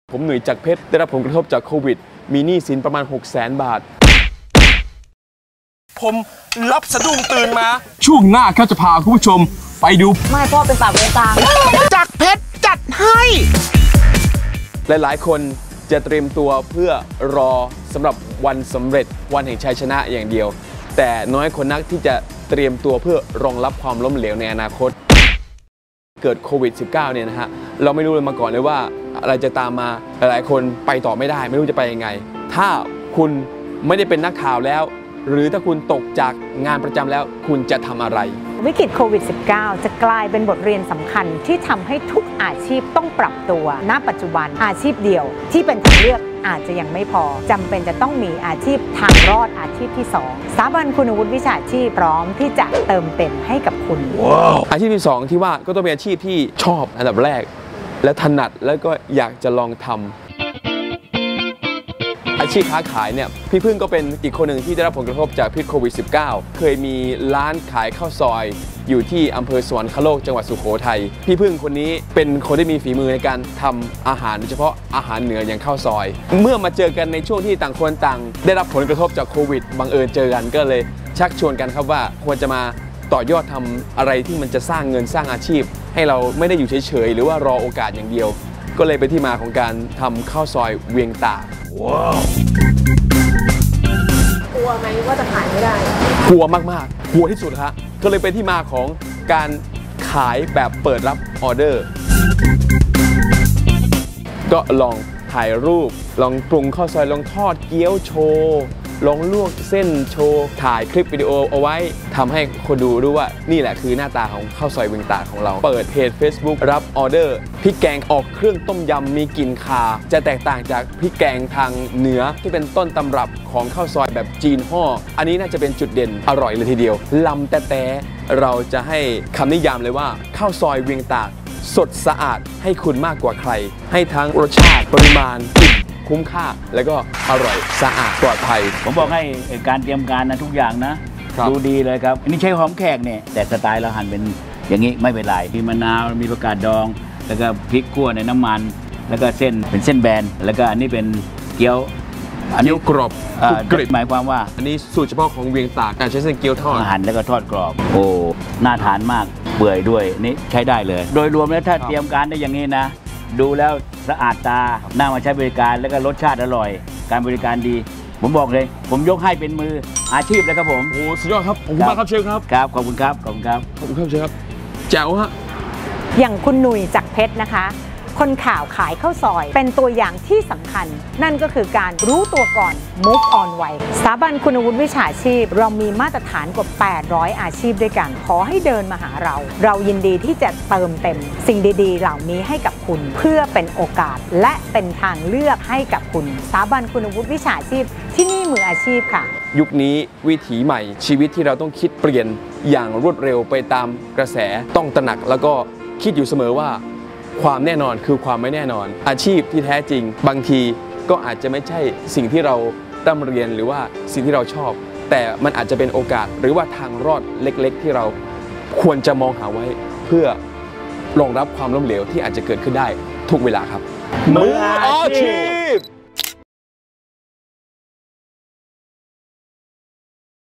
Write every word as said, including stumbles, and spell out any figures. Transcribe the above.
ผมหนุ่ยจากเพชรได้รับผลกระทบจากโควิดมีหนี้สินประมาณ หกแสน บาทผมรับสะดุ้งตื่นมาช่วงหน้าครับจะพาคุณผู้ชมไปดูไม่พ่อเป็นปากเป็นตาจากเพชรจัดให้หลายๆคนจะเตรียมตัวเพื่อรอสำหรับวันสำเร็จวันแห่งชัยชนะอย่างเดียวแต่น้อยคนนักที่จะเตรียมตัวเพื่อรองรับความล้มเหลวในอนาคตเกิดโควิด สิบเก้า เนี่ยนะฮะเราไม่รู้เลยมาก่อนเลยว่าอะไรจะตามมาหลายๆคนไปต่อไม่ได้ไม่รู้จะไปยังไงถ้าคุณไม่ได้เป็นนักข่าวแล้วหรือถ้าคุณตกจากงานประจำแล้วคุณจะทำอะไรวิกฤตโควิด สิบเก้า จะกลายเป็นบทเรียนสำคัญที่ทำให้ทุกอาชีพต้องปรับตัวณปัจจุบันอาชีพเดียวที่เป็นทางเลือกอาจจะยังไม่พอจำเป็นจะต้องมีอาชีพทางรอดอาชีพที่สองสถาบันคุณวุฒิวิชาชีพพร้อมที่จะเติมเต็มให้กับคุณ wow. อาชีพที่สองที่ว่าก็ต้องเป็นอาชีพที่ชอบอันดับแรกและถนัดแล้วก็อยากจะลองทำอาชีพค้าขายเนี่ยพี่พึ่งก็เป็นอีกคนหนึ่งที่ได้รับผลกระทบจากพิษโควิด สิบเก้า เคยมีร้านขายข้าวซอยอยู่ที่อำเภอสวรรคโลกจังหวัดสุโขทัยพี่พึ่งคนนี้เป็นคนที่มีฝีมือในการทำอาหารโดยเฉพาะอาหารเหนืออย่างข้าวซอยเมื่อมาเจอกันในช่วงที่ต่างคนต่างได้รับผลกระทบจากโควิดบังเอิญเจอกันก็เลยชักชวนกันครับว่าควรจะมาต่อยอดทำอะไรที่มันจะสร้างเงินสร้างอาชีพให้เราไม่ได้อยู่เฉยๆหรือว่ารอโอกาสอย่างเดียวก็เลยเป็นที่มาของการทำข้าวซอยเวียงตากว้าวกลัวไหมว่าจะขายไม่ได้กลัวมากๆกลัวที่สุดครับก็เลยเป็นที่มาของการขายแบบเปิดรับออเดอร์ก็ลองถ่ายรูปลองปรุงข้าวซอยลองทอดเกี๊ยวโชว์ลองลวกเส้นโชว์ถ่ายคลิปวิดีโอเอาไว้ทำให้คนดูรู้ว่านี่แหละคือหน้าตาของข้าวซอยเวียงตากของเราเปิดเพจ Facebook รับออเดอร์พริกแกงออกเครื่องต้มยำมีกลิ่นคาจะแตกต่างจากพริกแกงทางเหนือที่เป็นต้นตำรับของข้าวซอยแบบจีนห่ออันนี้น่าจะเป็นจุดเด่นอร่อยเลยทีเดียวลำแต่แต่เราจะให้คำนิยามเลยว่าข้าวซอยเวียงตากสดสะอาดให้คุณมากกว่าใครให้ทั้งรสชาติปริมาณกลิ่นคุ้มค่าแล้วก็อร่อยสะอาดปลอดภัยผมบอกให้การเตรียมการนะทุกอย่างนะดูดีเลยครับอันนี้ใช้หอมแขกเนี่ยแต่สไตล์เราหั่นเป็นอย่างนี้ไม่เป็นไรมีมะนาวมีผักกาดดองแล้วก็พริกคั่วในน้ำมันแล้วก็เส้นเป็นเส้นแบนแล้วก็อันนี้เป็นเกี๊ยวอันนี้กรอบกริบหมายความว่าอันนี้สูตรเฉพาะของเวียงตากการใช้เส้นเกี๊ยวทอดหั่นแล้วก็ทอดกรอบโอ้น่าทานมากเปื่อยด้วยนี่ใช้ได้เลยโดยรวมแล้วถ้าเตรียมการได้อย่างนี้นะดูแล้วสะอาดตาน่ามาใช้บริการแล้วก็รสชาติอร่อยการบริการดีผมบอกเลยผมยกให้เป็นมืออาชีพเลยครับผมโอ้สุดยอดครับขอบคุณมากครับเชฟครับครับขอบคุณครับขอบคุณครับขอบคุณครับเชฟครับแจ๋วฮะอย่างคุณหนุ่ยจากเพชรนะคะคนข่าวขายข้าวซอยเป็นตัวอย่างที่สำคัญนั่นก็คือการรู้ตัวก่อน move on ไวสถาบันคุณวุฒิวิชาชีพเรามีมาตรฐานกว่าแปดร้อยอาชีพด้วยกันขอให้เดินมาหาเราเรายินดีที่จะเติมเต็มสิ่งดีๆเหล่านี้ให้กับคุณเพื่อเป็นโอกาสและเป็นทางเลือกให้กับคุณสถาบันคุณวุฒิวิชาชีพที่นี่มืออาชีพค่ะยุคนี้วิถีใหม่ชีวิตที่เราต้องคิดเปลี่ยนอย่างรวดเร็วไปตามกระแสต้องตระหนักแล้วก็คิดอยู่เสมอว่าความแน่นอนคือความไม่แน่นอนอาชีพที่แท้จริงบางทีก็อาจจะไม่ใช่สิ่งที่เราร่ำเรียนหรือว่าสิ่งที่เราชอบแต่มันอาจจะเป็นโอกาสหรือว่าทางรอดเล็กๆที่เราควรจะมองหาไว้เพื่อรองรับความล้มเหลวที่อาจจะเกิดขึ้นได้ทุกเวลาครับมืออาชีพ